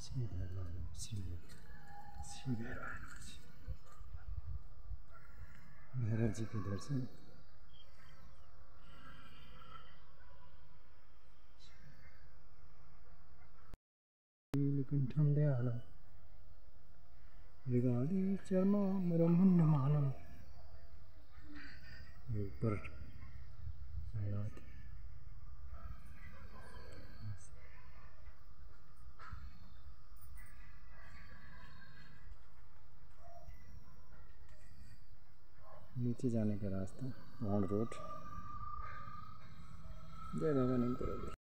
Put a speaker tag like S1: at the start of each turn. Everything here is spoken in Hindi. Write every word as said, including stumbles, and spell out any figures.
S1: श्री भगवान श्री श्री भगवान भैरव जी के दर्शन। नीलकंठम दयालम मृगाली चर्माम्बरं मुण्डमालं ऊपर नीचे जाने का रास्ता ऑन रोड। जय बाबा नहीं करोगे।